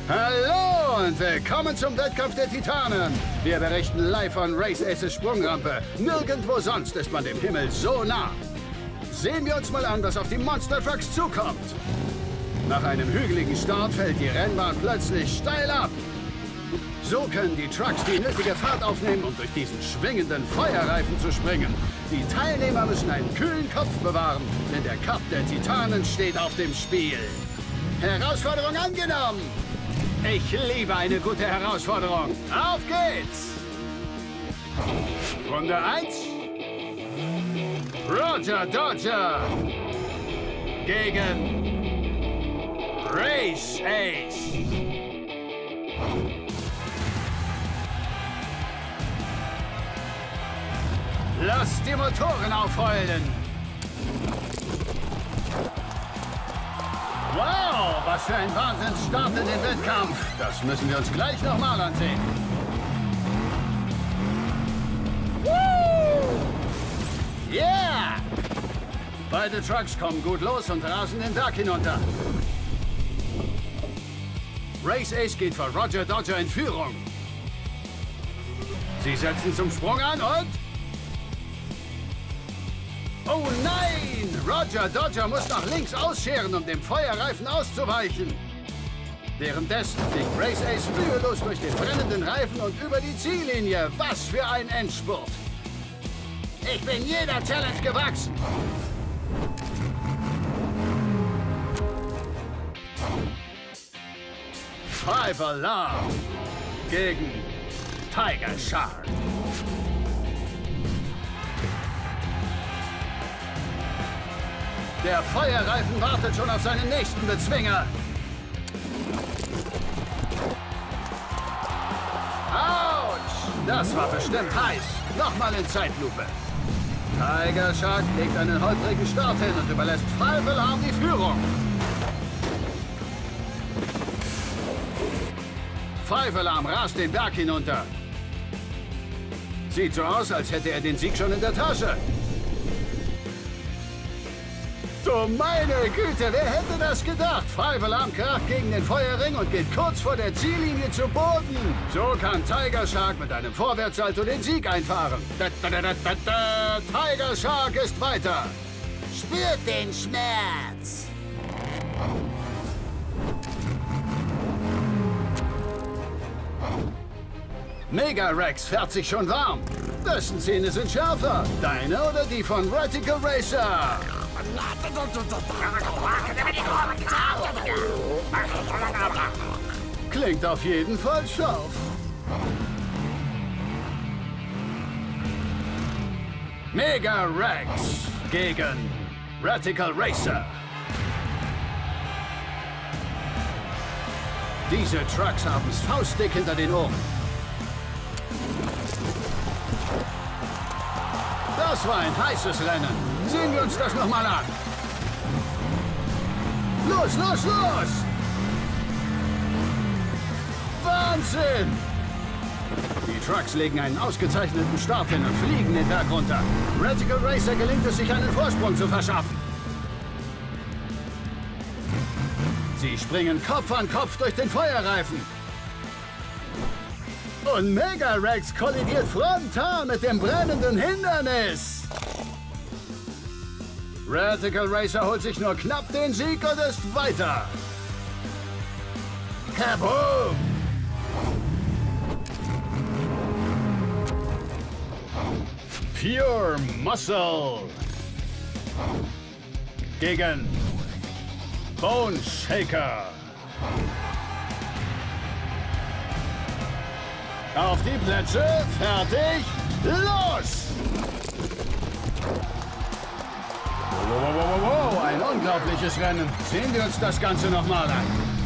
Hallo und willkommen zum Wettkampf der Titanen. Wir berichten live von Race Aces Sprungrampe. Nirgendwo sonst ist man dem Himmel so nah. Sehen wir uns mal an, was auf die Monster Trucks zukommt. Nach einem hügeligen Start fällt die Rennbahn plötzlich steil ab. So können die Trucks die nötige Fahrt aufnehmen, um durch diesen schwingenden Feuerreifen zu springen. Die Teilnehmer müssen einen kühlen Kopf bewahren, denn der Cup der Titanen steht auf dem Spiel. Herausforderung angenommen! Ich liebe eine gute Herausforderung. Auf geht's! Runde 1. Roger Dodger gegen Race Ace. Lasst die Motoren aufheulen. Wow, was für ein Wahnsinnsstart in den Wettkampf. Das müssen wir uns gleich nochmal ansehen. Woo! Yeah! Beide Trucks kommen gut los und rasen den Berg hinunter. Race Ace geht vor Roger Dodger in Führung. Sie setzen zum Sprung an und... Oh nein! Roger Dodger muss nach links ausscheren, um dem Feuerreifen auszuweichen. Währenddessen fliegt Race Ace mühelos durch den brennenden Reifen und über die Ziellinie. Was für ein Endspurt! Ich bin jeder Challenge gewachsen. Five Alarm gegen Tiger Shark. Der Feuerreifen wartet schon auf seinen nächsten Bezwinger. Autsch! Das war bestimmt heiß. Nochmal in Zeitlupe. Tiger Shark legt einen holprigen Start hin und überlässt Five Alarm die Führung. Five Alarm rast den Berg hinunter. Sieht so aus, als hätte er den Sieg schon in der Tasche. Du meine Güte, wer hätte das gedacht? Five Alarm kracht gegen den Feuerring und geht kurz vor der Ziellinie zu Boden. So kann Tiger Shark mit einem Vorwärtssalto den Sieg einfahren. Tiger Shark ist weiter. Spürt den Schmerz. Mega Rex fährt sich schon warm. Dessen Zähne sind schärfer. Deine oder die von Radical Racer? Klingt auf jeden Fall scharf. Mega Rex gegen Radical Racer. Diese Trucks haben es faustdick hinter den Ohren. Das war ein heißes Rennen. Sehen wir uns das nochmal an. Los, los, los! Wahnsinn! Die Trucks legen einen ausgezeichneten Start hin und fliegen den Berg runter. Radical Racer gelingt es, sich einen Vorsprung zu verschaffen. Sie springen Kopf an Kopf durch den Feuerreifen. Und Mega Rex kollidiert frontal mit dem brennenden Hindernis. Radical Racer holt sich nur knapp den Sieg und ist weiter. Kaboom! Pure Muscle gegen Bone Shaker. Auf die Plätze, fertig, los! Wow, ein unglaubliches Rennen. Sehen wir uns das Ganze nochmal an.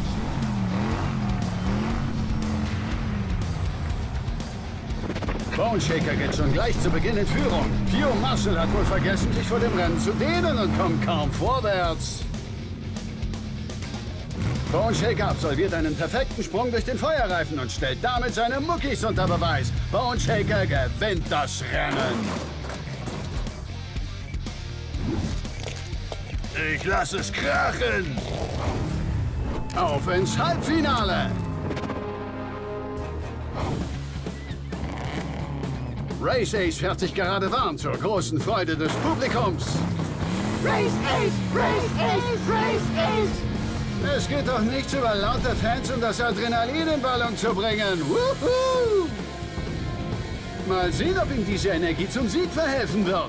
Bone Shaker geht schon gleich zu Beginn in Führung. Pure Muscle hat wohl vergessen, sich vor dem Rennen zu dehnen und kommt kaum vorwärts. Bone Shaker absolviert einen perfekten Sprung durch den Feuerreifen und stellt damit seine Muckis unter Beweis. Bone Shaker gewinnt das Rennen. Ich lasse es krachen. Auf ins Halbfinale. Race Ace fährt sich gerade warm zur großen Freude des Publikums. Race Ace! Race Ace! Race Ace! Es geht doch nichts über laute Fans, um das Adrenalin in Ballon zu bringen. Wuhu! Mal sehen, ob ihm diese Energie zum Sieg verhelfen wird.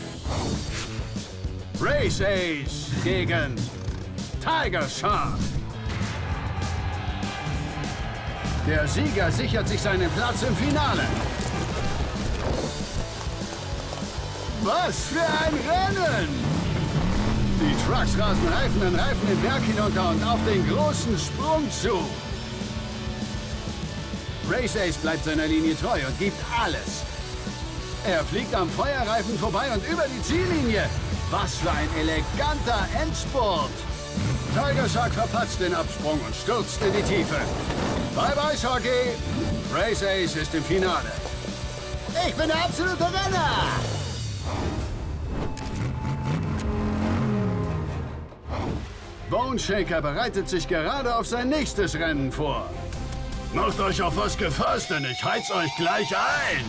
Race Ace gegen Tiger Shark. Der Sieger sichert sich seinen Platz im Finale. Was für ein Rennen! Die Trucks rasen Reifen an Reifen den Berg hinunter und auf den großen Sprung zu. Race Ace bleibt seiner Linie treu und gibt alles. Er fliegt am Feuerreifen vorbei und über die Ziellinie. Was für ein eleganter Endspurt! Tiger Shark verpatzt den Absprung und stürzt in die Tiefe. Bye bye, Sharky! Race Ace ist im Finale. Ich bin der absolute Renner! Bone Shaker bereitet sich gerade auf sein nächstes Rennen vor. Macht euch auf was gefasst, denn ich heiz euch gleich ein!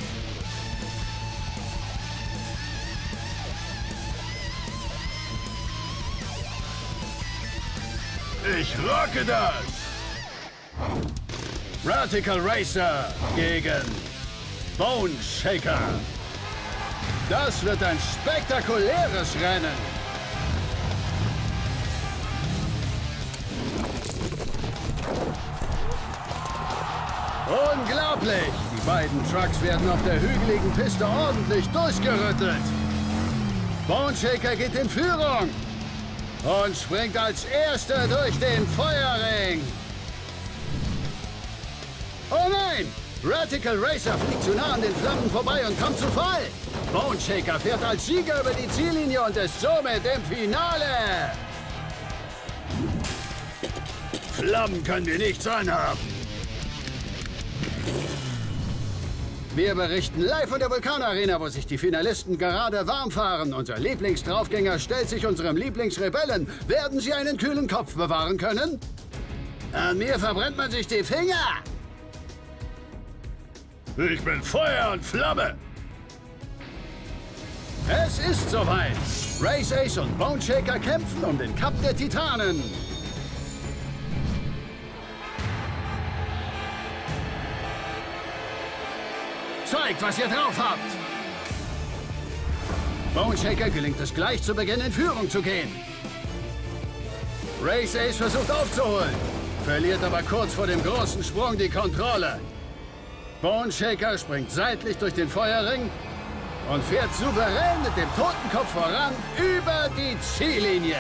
Ich rocke das! Radical Racer gegen Bone Shaker. Das wird ein spektakuläres Rennen. Unglaublich! Die beiden Trucks werden auf der hügeligen Piste ordentlich durchgerüttelt. Bone Shaker geht in Führung und springt als Erster durch den Feuerring. Oh nein! Radical Racer fliegt zu nah an den Flammen vorbei und kommt zu Fall. Bone Shaker fährt als Sieger über die Ziellinie und ist somit im Finale. Flammen können wir nichts anhaben. Wir berichten live von der Vulkanarena, wo sich die Finalisten gerade warm fahren. Unser Lieblingsdraufgänger stellt sich unserem Lieblingsrebellen. Werden Sie einen kühlen Kopf bewahren können? An mir verbrennt man sich die Finger. Ich bin Feuer und Flamme. Es ist soweit. Race Ace und Bone Shaker kämpfen um den Cup der Titanen. Zeigt, was ihr drauf habt! Bone Shaker gelingt es gleich zu Beginn in Führung zu gehen. Race Ace versucht aufzuholen, verliert aber kurz vor dem großen Sprung die Kontrolle. Bone Shaker springt seitlich durch den Feuerring und fährt souverän mit dem Totenkopf voran über die Ziellinie.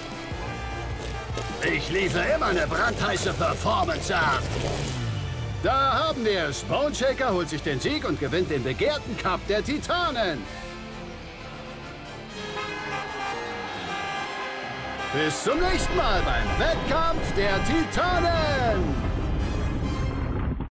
Ich liefere immer eine brandheiße Performance ab. Da haben wir es. Bone Shaker holt sich den Sieg und gewinnt den begehrten Cup der Titanen. Bis zum nächsten Mal beim Wettkampf der Titanen.